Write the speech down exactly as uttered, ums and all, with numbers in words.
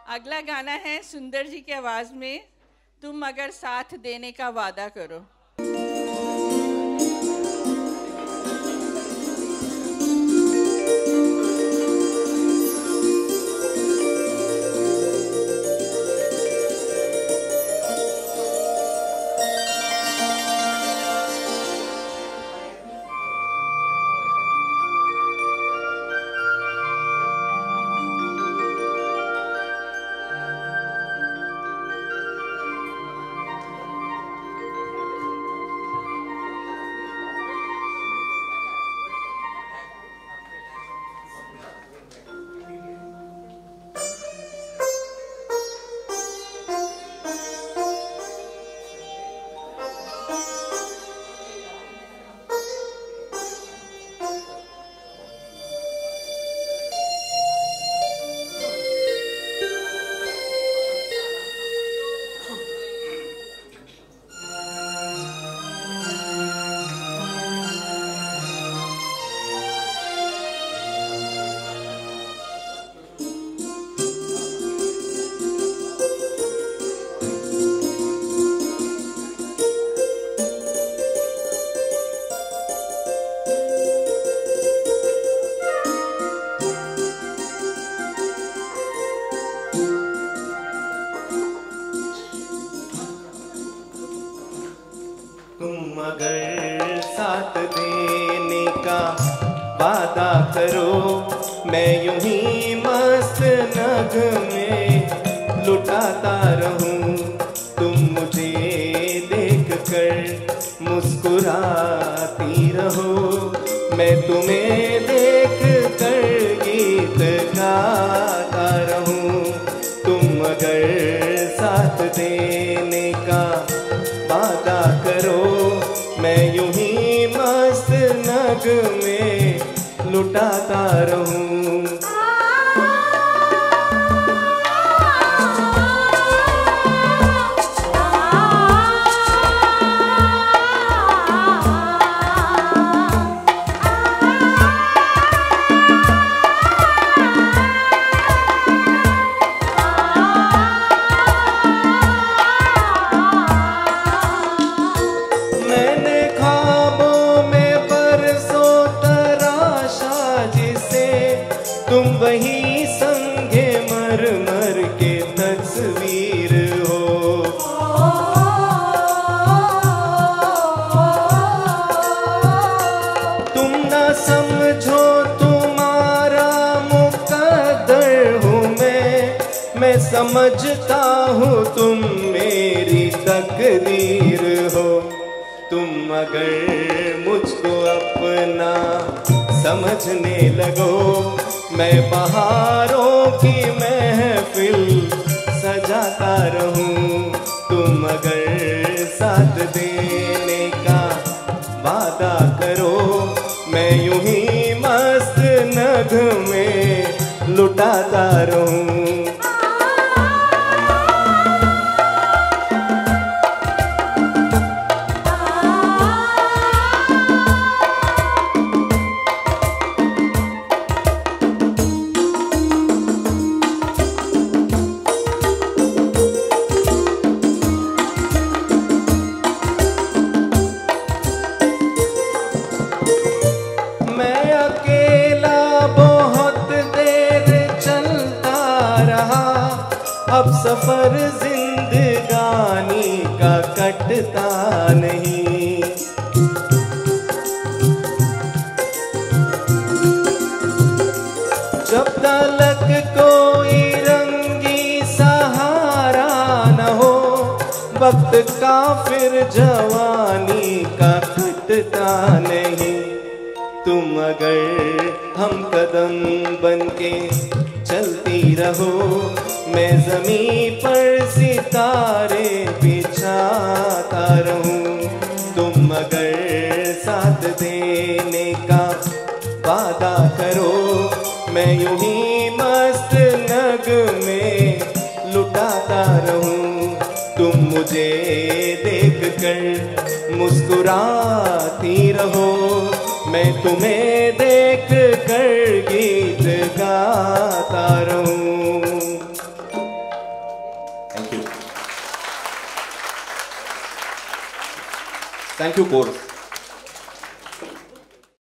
अगला गाना है सुंदर जी की आवाज में, तुम अगर साथ देने का वादा करो। करो मैं यूं ही मस्त नग में लुटाता रहूं, तुम मुझे देख कर मुस्कुराती रहो, मैं तुम्हें देख कर गीत गाता रहूं। तुम अगर साथ देने का वादा करो मैं यूं ही मस्त नग में लुटाता रहूं। समझता हूँ तुम मेरी तकदीर हो, तुम अगर मुझको अपना समझने लगो मैं बहारों की महफिल सजाता रहूं। तुम अगर साथ देने का वादा करो मैं यूं ही मस्त नग में लुटाता रहूं। अब सफर जिंदगानी का कटता नहीं, जब तलक कोई रंगी सहारा न हो, वक्त का फिर जवानी का कटता नहीं। तुम अगर हम कदम बनके चलती रहो मैं ज़मीं पर सितारे बिछाता रहूं। तुम अगर साथ देने का वादा करो मैं यूं ही मस्त नग में लुटाता रहूं। तुम मुझे देख कर मुस्कुराती रहो मैं तुम्हें देख कर गीत गाता रहूं। Thank you thank you course